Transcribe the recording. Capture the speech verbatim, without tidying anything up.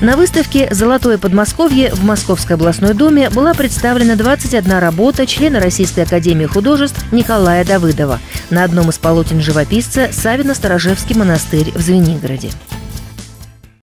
На выставке «Золотое Подмосковье» в Московской областной думе была представлена двадцать одна работа члена Российской академии художеств Николая Давыдова на одном из полотен живописца Савино-Сторожевский монастырь в Звенигороде.